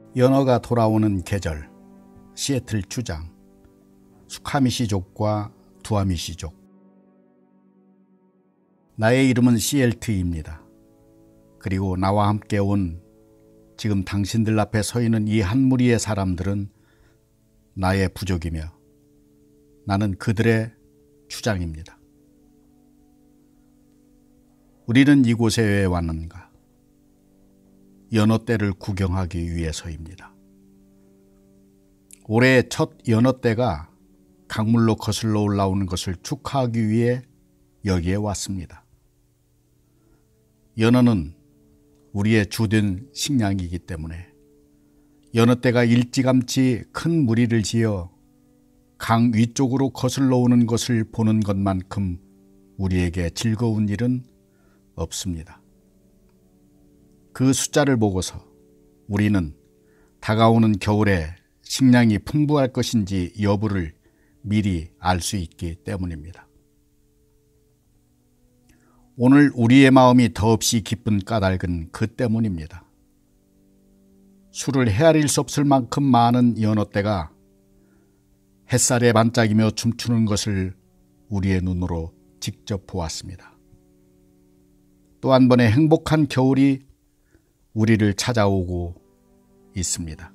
연어가 돌아오는 계절, 시애틀 주장, 수카미시족과 두아미시족. 나의 이름은 CLT입니다. 그리고 나와 함께 온 지금 당신들 앞에 서 있는 이 한 무리의 사람들은 나의 부족이며 나는 그들의 주장입니다. 우리는 이곳에 왜 왔는가? 연어떼를 구경하기 위해서입니다. 올해 첫 연어떼가 강물로 거슬러 올라오는 것을 축하하기 위해 여기에 왔습니다. 연어는 우리의 주된 식량이기 때문에 연어떼가 일찌감치 큰 무리를 지어 강 위쪽으로 거슬러 오는 것을 보는 것만큼 우리에게 즐거운 일은 없습니다. 그 숫자를 보고서 우리는 다가오는 겨울에 식량이 풍부할 것인지 여부를 미리 알 수 있기 때문입니다. 오늘 우리의 마음이 더없이 기쁜 까닭은 그 때문입니다. 수를 헤아릴 수 없을 만큼 많은 연어떼가 햇살에 반짝이며 춤추는 것을 우리의 눈으로 직접 보았습니다. 또 한 번의 행복한 겨울이 우리를 찾아오고 있습니다.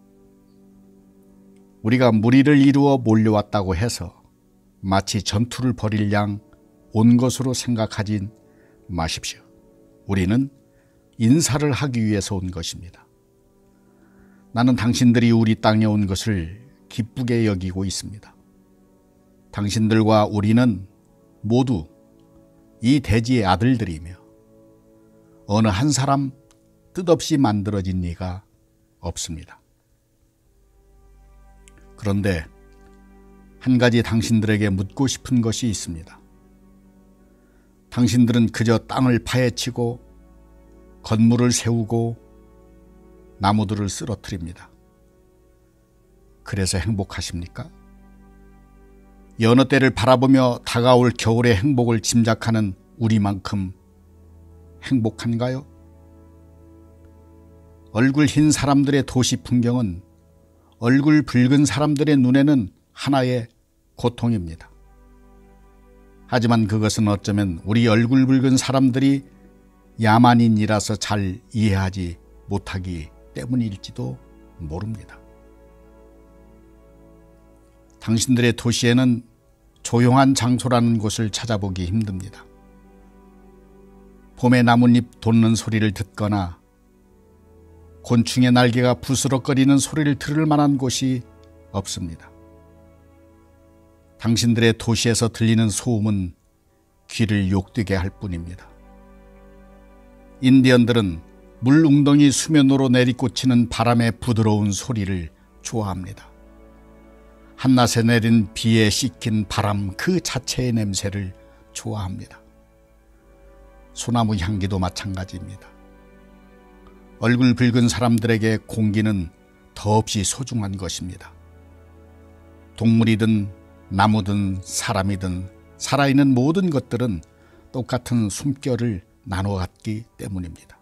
우리가 무리를 이루어 몰려왔다고 해서 마치 전투를 벌일 양 온 것으로 생각하진 마십시오. 우리는 인사를 하기 위해서 온 것입니다. 나는 당신들이 우리 땅에 온 것을 기쁘게 여기고 있습니다. 당신들과 우리는 모두 이 대지의 아들들이며 어느 한 사람 뜻없이 만들어진 이가 없습니다. 그런데 한 가지 당신들에게 묻고 싶은 것이 있습니다. 당신들은 그저 땅을 파헤치고 건물을 세우고 나무들을 쓰러뜨립니다. 그래서 행복하십니까? 연어떼를 바라보며 다가올 겨울의 행복을 짐작하는 우리만큼 행복한가요? 얼굴 흰 사람들의 도시 풍경은 얼굴 붉은 사람들의 눈에는 하나의 고통입니다. 하지만 그것은 어쩌면 우리 얼굴 붉은 사람들이 야만인이라서 잘 이해하지 못하기 때문일지도 모릅니다. 당신들의 도시에는 조용한 장소라는 곳을 찾아보기 힘듭니다. 봄에 나뭇잎 돋는 소리를 듣거나 곤충의 날개가 부스럭거리는 소리를 들을 만한 곳이 없습니다. 당신들의 도시에서 들리는 소음은 귀를 욕되게 할 뿐입니다. 인디언들은 물 웅덩이 수면으로 내리꽂히는 바람의 부드러운 소리를 좋아합니다. 한낮에 내린 비에 씻긴 바람 그 자체의 냄새를 좋아합니다. 소나무 향기도 마찬가지입니다. 얼굴 붉은 사람들에게 공기는 더없이 소중한 것입니다. 동물이든 나무든 사람이든 살아있는 모든 것들은 똑같은 숨결을 나눠 갖기 때문입니다.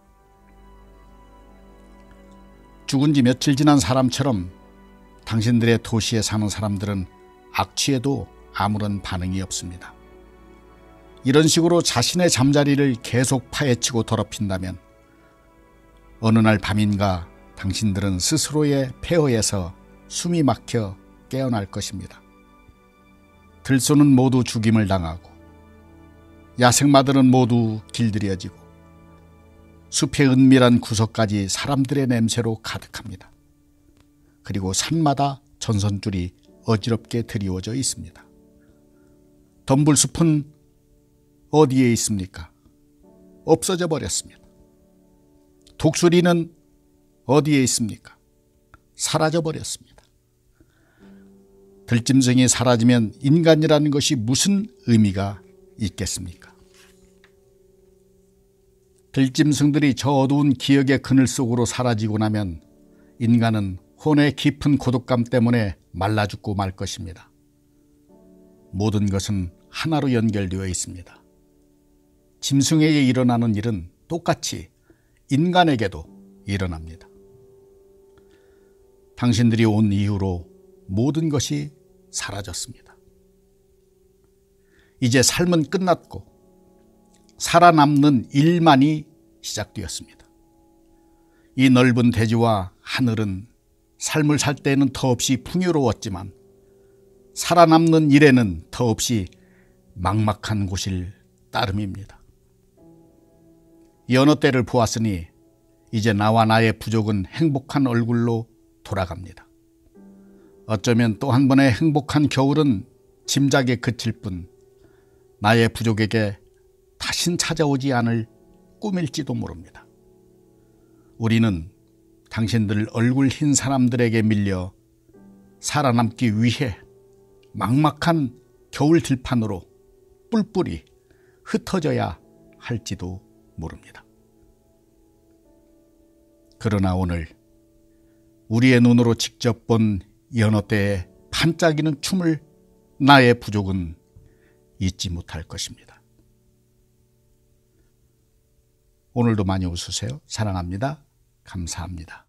죽은 지 며칠 지난 사람처럼 당신들의 도시에 사는 사람들은 악취에도 아무런 반응이 없습니다. 이런 식으로 자신의 잠자리를 계속 파헤치고 더럽힌다면 어느 날 밤인가 당신들은 스스로의 폐허에서 숨이 막혀 깨어날 것입니다. 들소는 모두 죽임을 당하고 야생마들은 모두 길들여지고 숲의 은밀한 구석까지 사람들의 냄새로 가득합니다. 그리고 산마다 전선줄이 어지럽게 드리워져 있습니다. 덤불숲은 어디에 있습니까? 없어져 버렸습니다. 독수리는 어디에 있습니까? 사라져 버렸습니다. 들짐승이 사라지면 인간이라는 것이 무슨 의미가 있겠습니까? 들짐승들이 저 어두운 기억의 그늘 속으로 사라지고 나면 인간은 혼의 깊은 고독감 때문에 말라 죽고 말 것입니다. 모든 것은 하나로 연결되어 있습니다. 짐승에게 일어나는 일은 똑같이 인간에게도 일어납니다. 당신들이 온 이후로 모든 것이 사라졌습니다. 이제 삶은 끝났고 살아남는 일만이 시작되었습니다. 이 넓은 대지와 하늘은 삶을 살 때에는 더없이 풍요로웠지만 살아남는 일에는 더없이 막막한 곳일 따름입니다. 여느 때를 보았으니 이제 나와 나의 부족은 행복한 얼굴로 돌아갑니다. 어쩌면 또 한 번의 행복한 겨울은 짐작에 그칠 뿐 나의 부족에게 다신 찾아오지 않을 꿈일지도 모릅니다. 우리는 당신들 얼굴 흰 사람들에게 밀려 살아남기 위해 막막한 겨울 들판으로 뿔뿔이 흩어져야 할지도 모릅니다. 그러나 오늘 우리의 눈으로 직접 본 여느 때의 반짝이는 춤을 나의 부족은 잊지 못할 것입니다. 오늘도 많이 웃으세요. 사랑합니다. 감사합니다.